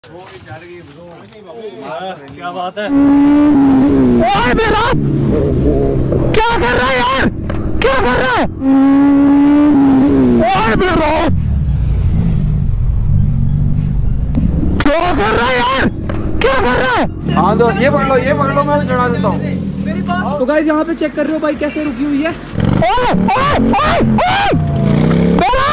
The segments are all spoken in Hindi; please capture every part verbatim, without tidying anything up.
क्या बात है? ओए मेरा क्या कर रहा है यार? क्या कर रहा है? ओए मेरा क्या कर रहा है यार? क्या कर रहा है? हाँ दो, ये पकड़ लो, ये पकड़ लो, मैं चढ़ा देता हूँ। तो गाइस यहाँ पे चेक कर रहे हो भाई कैसे रुकी हुई है। ओए ओए ओए ओए मेरा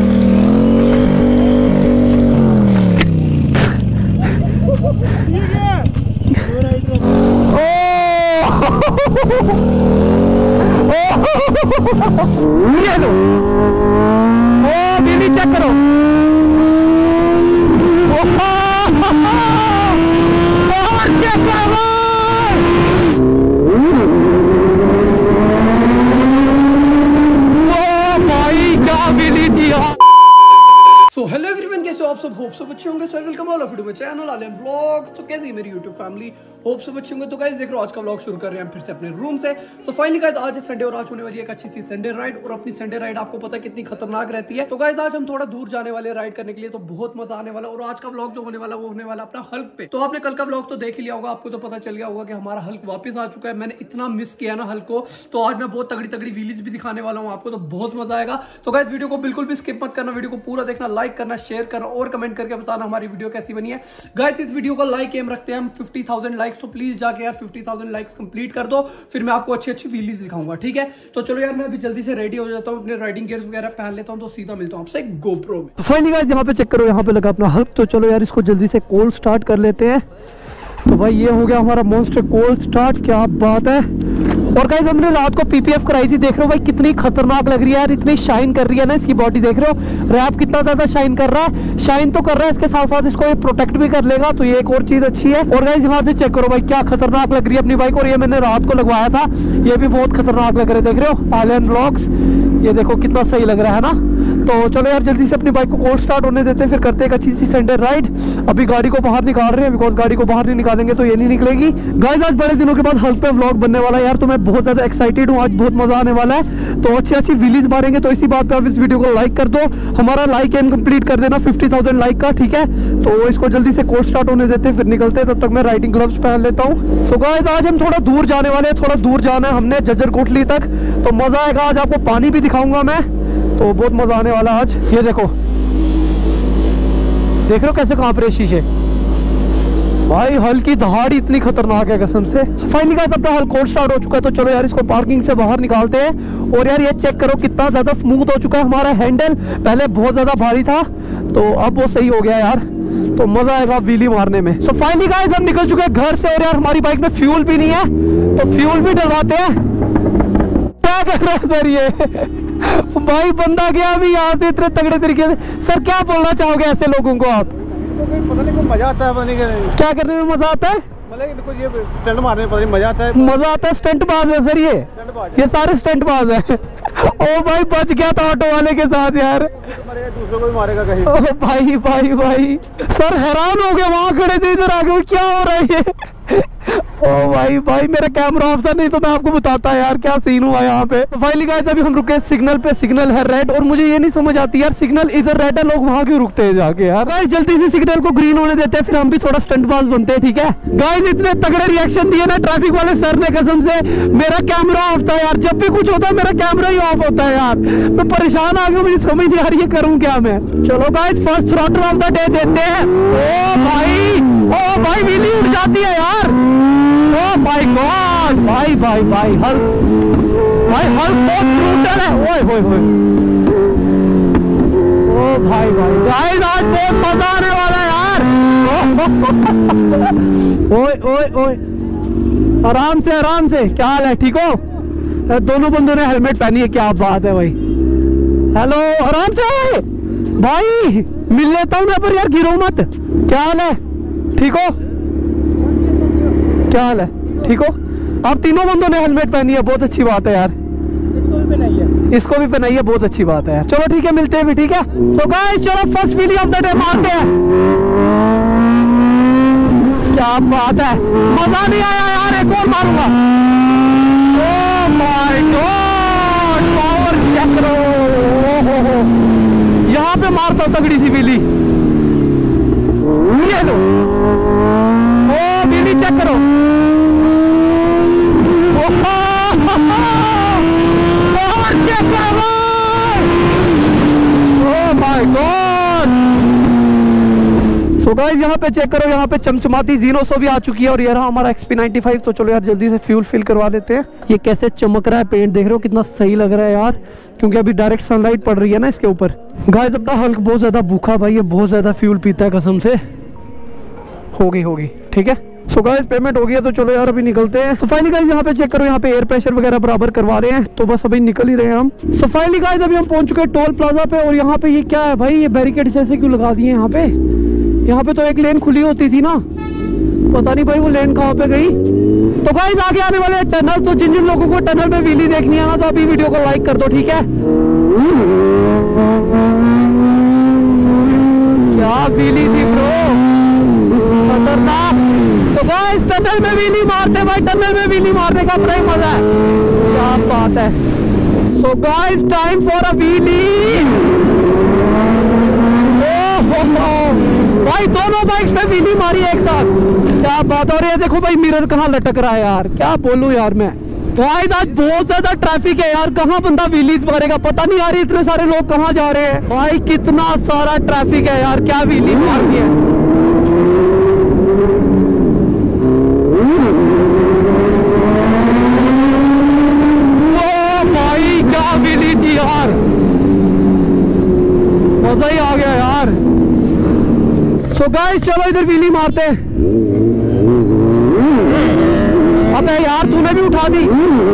ये लो, ओ बीवी चेक करो, चेक करो भाई, क्या बीवी थी यार। सो हेलो एवरीवन, कैसे हो आप सब? होप सब अच्छे होंगे। So welcome all of you to my channel आलियन ब्लॉग्स। तो कैसी है मेरी यूट्यूब फैमिली? होप सब अच्छे होंगे। तो गाइस देख रहे हो आज का व्लॉग शुरू कर रहे हैं फिर से अपने रूम से। सो फाइनली गाइस आज संडे और आज होने वाली है एक अच्छी सी संडे राइड। और अपनी संडे राइड आपको पता है कितनी खतरनाक रहती है। तो गाइस आज हम थोड़ा दूर जाने वाले राइड करने के लिए, तो बहुत मजा आने वाला। और आज का व्लॉग जो होने वाला वो होने वाला अपना हल्क पे। तो आपने कल का व्लॉग तो देख ही लिया होगा, आपको तो पता चल गया होगा कि हमारा हल्क वापस आ चुका है। मैंने इतना मिस किया ना हल्क को, तो आज मैं बहुत तगड़ी तगड़ी व्हील्स भी दिखाने वाला हूँ आपको, तो बहुत मजा आएगा। तो गाइस वीडियो को बिल्कुल भी स्किप मत करना, वीडियो को पूरा देखना, लाइक करना, शेयर करना और कमेंट करके बताना हमारी वीडियो कैसी बनी है। गाइस इस वीडियो को लाइक एम रखते हैं हम फिफ्टी थाउजेंड लाइक्स, तो प्लीज जाके यार फिफ्टी थाउजेंड लाइक्स कंप्लीट कर दो, फिर मैं आपको अच्छी अच्छी व्हील्स दिखाऊंगा, ठीक है? तो चलो यार मैं अभी जल्दी से रेडी हो जाता हूँ, अपने राइडिंग गियर्स वगैरह पहन लेता हूँ, तो सीधा मिलता हूँ आपसे गोप्रो में। तो फाइनली गाइस यहाँ पे चेक करो, यहाँ पे लगा अपना हल्क। तो चलो यार इसको जल्दी से कोल्ड स्टार्ट कर लेते हैं। तो भाई ये हो गया हमारा मॉन्स्टर कोल्ड स्टार्ट, क्या बात है। और गाइस हमने रात को पीपीएफ कराई थी, देख रहे हो भाई कितनी खतरनाक लग रही है यार, इतनी शाइन कर रही है ना इसकी बॉडी, देख रहे हो रैप कितना ज्यादा शाइन कर रहा है। शाइन तो कर रहा है, इसके साथ साथ इसको ये प्रोटेक्ट भी कर लेगा, तो ये एक और चीज अच्छी है। और गाइस यहाँ से चेक करो भाई क्या खतरनाक लग रही है अपनी बाइक। और ये मैंने रात को लगवाया था, ये भी बहुत खतरनाक लग रहे, देख रहे हो आलियन ब्लॉग्स, ये देखो कितना सही लग रहा है ना। तो चलो यार जल्दी से अपनी बाइक को कोल्ड स्टार्ट होने देते हैं, फिर करते हैं एक अच्छी सी संडे राइड। अभी गाड़ी को बाहर निकाल रहे हैं, बिकॉज गाड़ी को बाहर नहीं निकालेंगे तो ये नहीं निकलेगी। गाइस आज बड़े दिनों के बाद हल्क पे व्लॉग बनने वाला है यार, तो मैं बहुत ज्यादा एक्साइटेड हूँ, आज बहुत मजा आने वाला है। तो अच्छी अच्छी व्हील्स मारेंगे, तो इसी बात पे आप इस वीडियो को लाइक कर दो, हमारा लाइक एम कंप्लीट कर देना फिफ्टी थाउजेंड लाइक का, ठीक है? तो इसको जल्दी से कोल्ड स्टार्ट होने देते हैं, फिर निकलते हैं। तब तक मैं राइडिंग ग्लव्स पहन लेता हूँ। सो गाइस आज हम थोड़ा दूर जाने वाले हैं, थोड़ा दूर जाना है हमने जज्जर कोटली तक, तो मजा आएगा। आज आपको पानी भी दिखाऊंगा मैं, तो बहुत मजा आने वाला आज। ये देखो देख रहे हो कैसे कांप रहे शीशे भाई, हल्की दहाड़ इतनी खतरनाक है कसम से। फाइनली गाइस अपना हल्क कोल्ड स्टार्ट हो चुका है, तो चलो यार इसको पार्किंग से बाहर निकालते हैं। और यार ये चेक करो कितना ज्यादा स्मूथ हो चुका है हमारा हैंडल, पहले बहुत ज्यादा भारी था तो अब वो सही हो गया यार, तो मजा आएगा व्हीली मारने में। सो फाइनली गाइस हम निकल चुके हैं घर से, और यार हमारी बाइक में फ्यूल भी नहीं है, तो फ्यूल भी डलवाते हैं। क्या कर रहा है सर ये भाई, बंदा गया अभी यहाँ से इतने तगड़े तरीके से। सर क्या बोलना चाहोगे ऐसे लोगों को आप? पता नहीं मजा आता है, पता नहीं क्या करने में मजा आता है, मतलब ये स्टंट मारने में पता नहीं मजा आता है। मजा आता है, स्टंट बाज है सर ये, ये सारे स्टंट बाज है। ओ भाई बच गया था ऑटो वाले के साथ यार, दूसरों को भी मारेगा कहीं। ओ भाई भाई भाई सर हैरान हो गए, वहां खड़े थे इधर आ गए, क्या हो रहा है ये? ओ भाई भाई मेरा कैमरा ऑफ था, नहीं तो मैं आपको बताता यार क्या सीन हुआ यहाँ पे। तो फाइनली गाइस अभी हम रुके सिग्नल पे, सिग्नल है रेड, और मुझे ये नहीं समझ आती यार सिग्नल इधर रेड है, लोग वहां क्यों रुकते हैं जाके यार। गाइस जल्दी से सिग्नल को ग्रीन होने देते हैं, फिर हम भी थोड़ा स्टंटबाज बनते हैं, ठीक है? गाइस इतने तगड़े रिएक्शन दिए ना ट्रैफिक वाले सर ने, कसम से मेरा कैमरा ऑफ था यार, जब भी कुछ होता है मेरा कैमरा ही ऑफ होता है यार, मैं परेशान आ गया, मुझे समझ नहीं आ रही है करूँ क्या मैं। चलो guys first throttle of the day देते हैं। ओ भाई ओ भाई व्हीली उड़ जाती है यार, ओ माय गॉड भाई भाई भाई हल्क भाई हल्क बहुत ब्रूटल है। ओए होए होए ओ भाई भाई गाइस आज बहुत मजा आने वाला है यार। ओए ओए ओए आराम से आराम से, क्या हाल है, ठीक हो? दोनों बंदों ने हेलमेट पहनी है, क्या बात है भाई। हेलो आराम से भाई, मिल लेता हूँ मैं, पर यार गिरो मत। क्या हाल है, ठीक हो? क्या हाल है, ठीक हो? आप तीनों बंदों ने हेलमेट पहनी है, बहुत अच्छी बात है यार। इसको भी पहनाई है, इसको भी पहनाई है, बहुत अच्छी बात है यार। चलो ठीक है मिलते हैं भी, ठीक है? सो गाइस चलो first wheelie of the day मारते हैं। क्या बात है, मजा नहीं आया यार, एक और मारूंगा। Oh my God power check करो, यहाँ पे मारता हूँ तगड़ी सी व्हीली। ये लो, ओ व्हीली चेक करो, और चेक करो, oh my God. So guys यहाँ पे चेक करो, यहाँ पे चमचमाती जीनोसो भी आ चुकी है और ये रहा हमारा एक्स पी नाइंटी फाइव। तो चलो यार जल्दी से फ्यूल फिल करवा देते हैं। ये कैसे चमक रहा है पेंट, देख रहे हो कितना सही लग रहा है यार, क्योंकि अभी डायरेक्ट सनलाइट पड़ रही है ना इसके ऊपर। गाइस अपना हल्क बहुत ज्यादा भूखा भाई, ये बहुत ज्यादा फ्यूल पीता है कसम से। होगी होगी ठीक है। सो गाइस पेमेंट हो गया, तो चलो यार अभी निकलते हैं। सो फाइनली गाइस यहाँ पे चेक करो, यहाँ पे एयर प्रेशर वगैरह बराबर करवा रहे हैं, तो बस अभी निकल ही रहे हैं हम। सो फाइनली गाइस अभी हम पहुंच चुके हैं टोल प्लाजा पे। और यहाँ पे ये क्या है भाई, ये बैरिकेड ऐसे क्यों लगा दिए यहाँ पे? यहाँ पे तो एक लेन खुली होती थी ना, पता नहीं भाई वो लेन कहाँ पे गई। तो गाइस आगे आने वाले टनल, तो जिन जिन लोगों को टनल में व्हीली देखनी है ना, तो अभी वीडियो को लाइक कर दो ठीक है। क्या व्हीली थी ब्रो, खतरनाक। तो गाइस टनल में व्हीली मारते भाई, टनल में व्हीली मारने का बड़ा ही मजा है, क्या बात है। So guys time for a wheelie. भाई दोनों बाइक्स पे व्हीली मारी एक साथ, क्या बात। और ये देखो भाई मिरर कहाँ लटक रहा है यार, क्या बोलूं यार मैं। भाई आज बहुत ज्यादा ट्रैफिक है यार, कहाँ बंदा व्हीलीज मारेगा पता नहीं यार, इतने सारे लोग कहाँ जा रहे हैं भाई, कितना सारा ट्रैफिक है यार, क्या व्हीली मारनी है। ओ भाई क्या व्हीली थी यार, मजा ही आ गया यार। सो so गाइस चलो इधर व्हीली मारते हैं। अबे यार तूने भी उठा दी,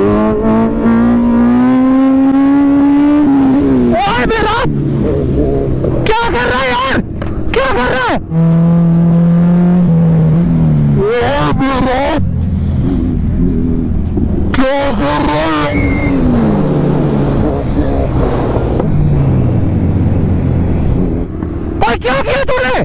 ओए मेरा क्या कर रहा है यार, क्या कर रहा है? ओए मेरा क्या कर रहा है? भाई क्या किया तूने,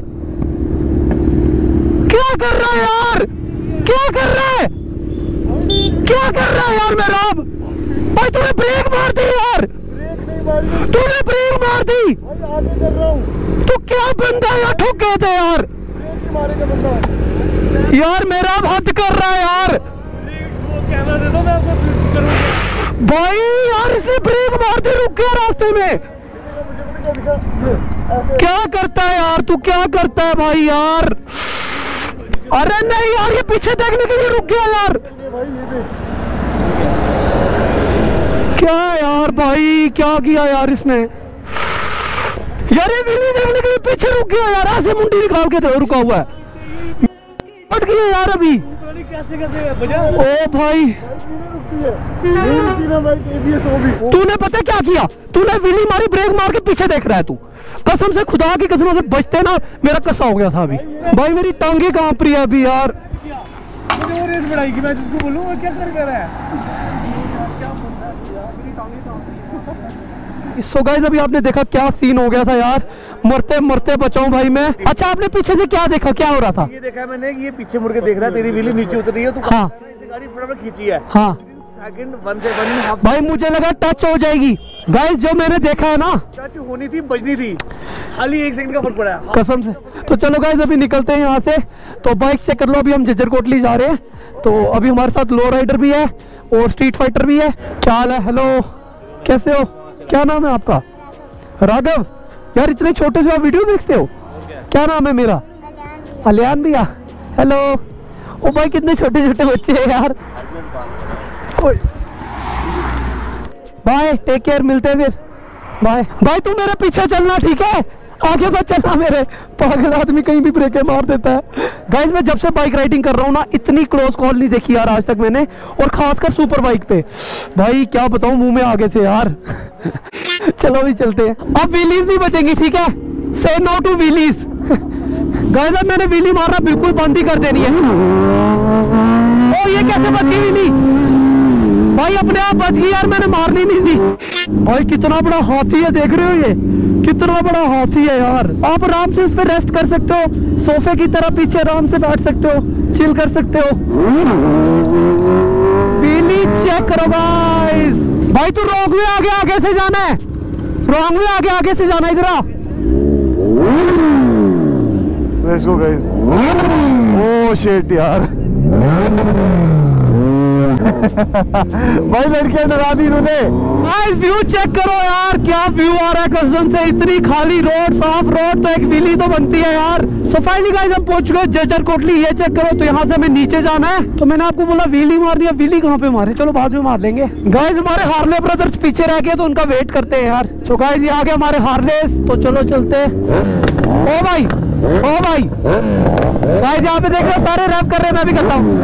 क्या कर रहा है यार, क्या कर रहा है, क्या कर रहा है यार मेरा? भाई तूने ब्रेक मार दी यार, तूने ब्रेक मार दी, आगे कर रहा हूँ। तू क्या बंदा यार, ठोक गए थे यार, मारेगा बंदा यार मेरा हद कर रहा है यार। कैमरा दे दो मैं आपको करूँगा। भाई यार इसने ब्रेक मार दी, रुक गया रास्ते में, क्या करता है यार तू, क्या करता है भाई यार। अरे नहीं यार ये पीछे देखने के लिए रुक गया यार, क्या यार भाई क्या किया यार इसने यार, ये व्हीली देखने के लिए पीछे रुक गया यार, ऐसे मुंडी निकाल के तो रुका हुआ है, हट गया यार अभी कैसे कैसे बजा। ओ भाई तूने पता क्या किया, तूने व्हीली मारी, ब्रेक मार के पीछे देख रहा है तू, कसम से खुदा की कसम से बचते ना मेरा कसा हो गया था अभी। भाई मेरी टांगे कांप रही है अभी यार, मुझे और रेस बढ़ाई कि मैं जिसको बोलूँ क्या कर कर रहा है। सो गाइस अभी आपने देखा क्या सीन हो गया था यार, मरते मरते बचाऊं भाई मैं। अच्छा आपने पीछे से क्या देखा, क्या हो रहा था? ये देखा मैंने कि ये पीछे मुड़ के देख रहा है, तेरी व्हीली नीचे उतर रही है, तू हाँ गाड़ी फटाफट खींची है, हाँ सेकंड वन से वन एंड हाफ। भाई मुझे लगा टच हो जाएगी। गाइस जो मैंने देखा है ना, टच होनी थी, बजनी थी, खाली एक सेकंड का फर्क पड़ा है कसम से। तो चलो गाइस अभी निकलते हैं यहाँ से, तो बाइक चेक कर लो, अभी हम जज्जर कोटली जा रहे हैं। तो अभी हमारे साथ लो राइडर भी है और स्ट्रीट फाइटर भी है। क्या हाल है, हेलो कैसे हो, क्या नाम है आपका? राघव। यार इतने छोटे से आप वीडियो देखते हो, क्या नाम है मेरा? अलियान भैया, हेलो। ओ भाई कितने छोटे छोटे बच्चे हैं यार। बाय, टेक केयर, मिलते हैं फिर, बाय। भाई तू मेरे पीछे चलना ठीक है, आगे मत चलना, मेरे पागल आदमी कहीं भी ब्रेकें मार देता है। गाइस मैं जब से बाइक राइडिंग कर रहा हूँ ना, इतनी क्लोज कॉल नहीं देखी यार आज तक मैंने, और खासकर सुपर बाइक पे भाई क्या बताऊं, मुंह में आ गए थे यार। चलो भी चलते हैं, अब व्हीलीज नहीं बचेंगी ठीक है, से नो टू व्हीलीज। गाइस अब मैंने व्हीली मारना बिल्कुल बंद ही कर देनी है। ओ ये कैसे बच गई व्हीली, भाई अपने आप बच गई यार, मैंने मारनी नहीं थी। भाई कितना बड़ा हाथी है, देख रहे हो ये कितना बड़ा हाथी है यार। आप आराम से इस पे रेस्ट कर सकते हो, सोफे की तरह पीछे आराम से बैठ सकते हो, चिल कर सकते हो। व्हीली चेक करो गाइस। भाई तू रॉन्ग वे आगे आगे से जाना है, रॉन्ग वे आगे आगे से जाना, इधर आ। Let's go guys. Oh shit यार। भाई लड़कियां डरा दी तूने। गाइस व्यू चेक करो यार, क्या व्यू आ रहा है कसम से। इतनी खाली रोड, साफ रोड, तो एक व्हीली तो बनती है यार। सो फाइनली गाइस हम पहुंच चुके जजर कोटली। ये चेक करो, तो यहाँ से हमें नीचे जाना है। तो मैंने आपको बोला व्हीली मारनी है, व्हीली कहाँ पे मारे, चलो बाद में मार लेंगे। गाइस हमारे हार्ले ब्रदर्स पीछे रह गए, तो उनका वेट करते हैं यार। सो गाइस ये आ गए हमारे हार्लेस, तो चलो चलते। ओ भाई, ओ भाई गाइस यहाँ पे देख रहे हो सारे रैप कर रहे हैं, मैं भी करता हूँ।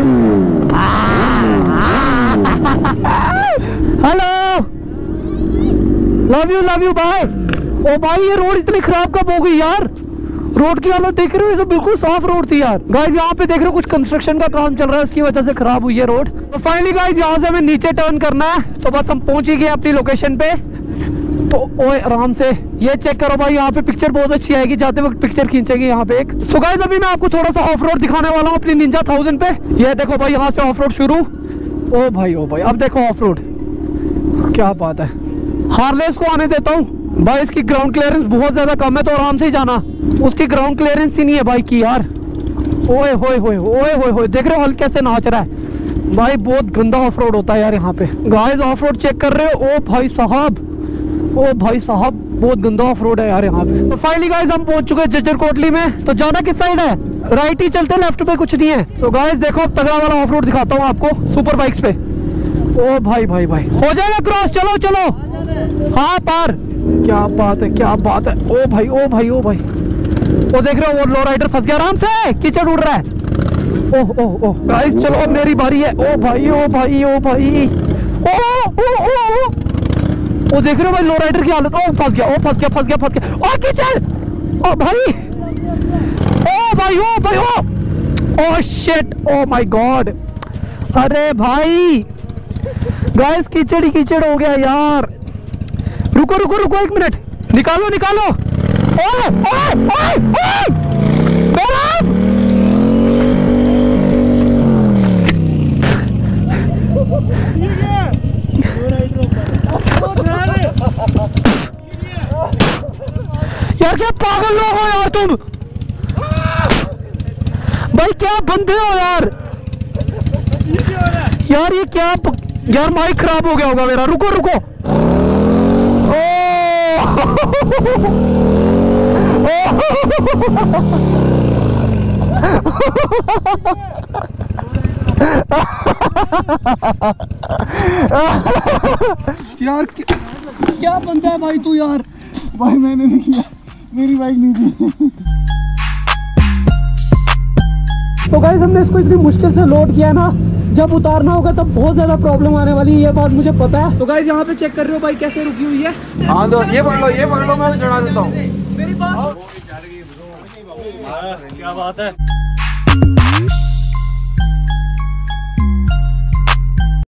Hello, love you love you bye. Oh भाई ये रोड इतनी खराब कब हो गई यार। रोड की हालत देख रहे हो, ये तो बिल्कुल साफ रोड थी यार। गाइस यहाँ पे देख रहे हो कुछ कंस्ट्रक्शन का काम चल रहा है, उसकी वजह से खराब हुई है रोड। तो फाइनली गाइस यहाँ से हमें नीचे टर्न करना है। तो बस हम पहुंच ही गए अपनी लोकेशन पे। तो ओए आराम से ये चेक करो भाई, यहाँ पे पिक्चर बहुत अच्छी आएगी, जाते वक्त पिक्चर खींचेगी यहाँ पे एक। सो गाइस अभी मैं आपको थोड़ा सा ऑफ रोड दिखाने वाला हूँ अपनी निंजा थाउजेंड पे। ये देखो भाई यहाँ से ऑफ रोड शुरू। ओ भाई ओ भाई अब देखो ऑफ रोड, क्या बात है। हार्लेस को आने देता हूँ भाई, इसकी ग्राउंड क्लियरेंस बहुत ज्यादा कम है, तो आराम से ही जाना। उसकी ग्राउंड क्लियरेंस ही नहीं है बाइक की यार। ओए होए होए ओए होए होए देख रहे हो हल्के से नाच रहा है भाई। बहुत गंदा ऑफ रोड होता है यार यहाँ पे। गाइस ऑफ रोड चेक कर रहे हो, ओ भाई साहब, ओ भाई साहब बहुत गंदा ऑफ रोड है यार यहाँ पे। तो फाइनली गाइस हम पहुंच चुके हैं जज्जर कोटली में। तो जाना किस साइड है, राइट ही चलते, लेफ्ट पे कुछ नहीं है। तो गाइस देखो अब तगड़ा वाला ऑफ रोड दिखाता हूँ आपको सुपर बाइक्स पे। ओ भाई भाई भाई हो जाएगा क्रॉस, चलो चलो। हाँ पार, क्या बात है क्या बात है। ओ भाई ओ भाई ओ भाई वो देख रहे हो, वो लो राइडर फंस गया, आराम से कीचड़ उड़ रहा है। ओह ओह ओह गाइस चलो अब मेरी बारी है। ओ भाई ओ भाई ओ भाई ओ ओ ओ ओ वो देख रहे हो भाई लो राइडर की हालत। ओ फंस गया, ओ फंस गया फंस गया फंस गया। ओ कीचड़, ओ भाई ओ भाई ओ भाई oh oh shit, oh my God. अरे भाई गाइस कीचड़ ही कीचड़ हो गया यार। रुको रुको रुको एक मिनट, निकालो निकालो। ओए ओए ओए ओए मेरा यार, क्या पागल लोग हो यार तुम भाई, क्या बंदे हो यार। यार ये क्या प... यार माइक खराब हो गया होगा मेरा। रुको रुको ओ यार क्या बंदा है भाई तू यार। भाई मैंने नहीं किया, मेरी बाइक नहीं थी। तो गाइस हमने इसको इतनी मुश्किल से लोड किया ना, जब उतारना होगा तब बहुत ज्यादा प्रॉब्लम आने वाली है, ये बात मुझे पता है। तो गाइस यहाँ पे चेक कर रहे हो भाई कैसे रुकी हुई है। हाँ तो ये पकड़ लो ये पकड़ लो, मैं चढ़ा देता हूँ। मेरी बात क्या बात है।